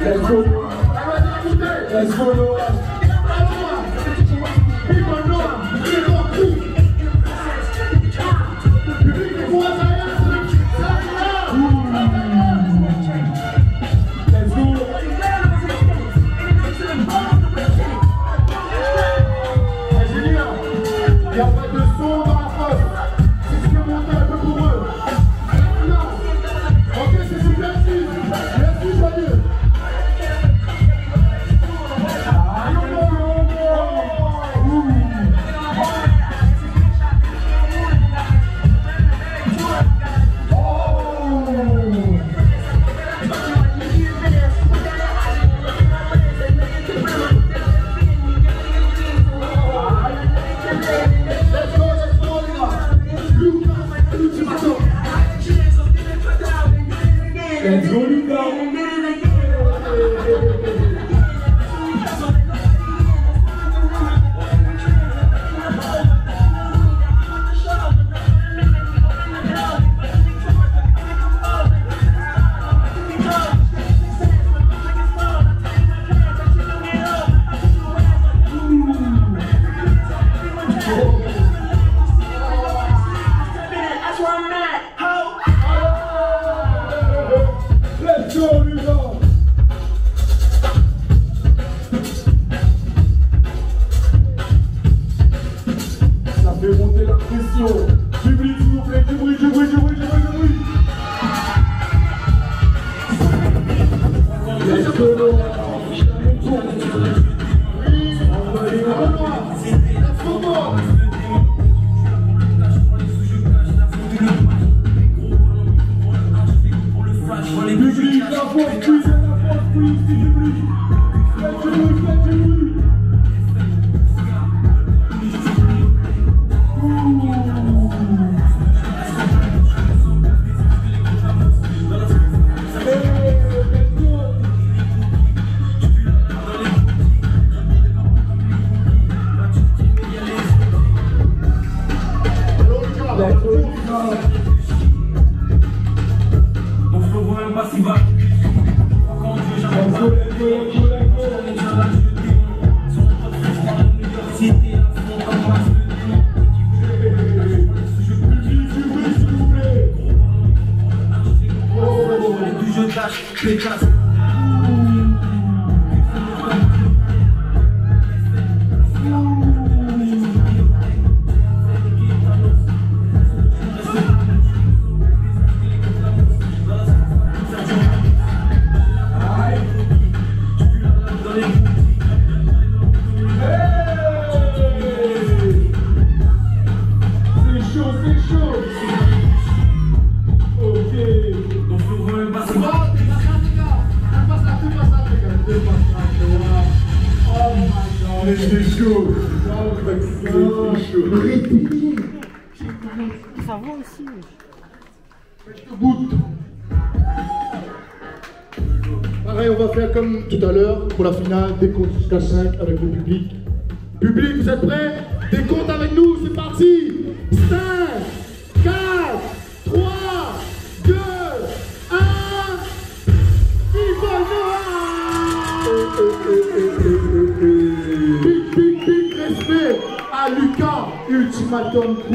Let's go. Let's go, Noah. Il n'y a pas de son dans la fosse. Si tu peux monter un peu pour eux. Non. Ok, c'est super petit. Merci, joyeux. Let's go, Luca. Ça fait monter la pression. Public, s'il vous plaît, du bruit, du bruit, du bruit, du bruit, du bruit. Let's go, Noah. Oui, on va aller au Noah. Let's go, Noah. Public, la force, plus, du public. Faites du bruit, faites du bruit. Ça va aussi. Pareil, on va faire comme tout à l'heure pour la finale, décompte jusqu'à 5 avec le public. Public, vous êtes prêts? Décompte avec nous, c'est parti! 5, 4, 3, 2, 1. Viva Noah! Big respect à Lucas, ultimatum.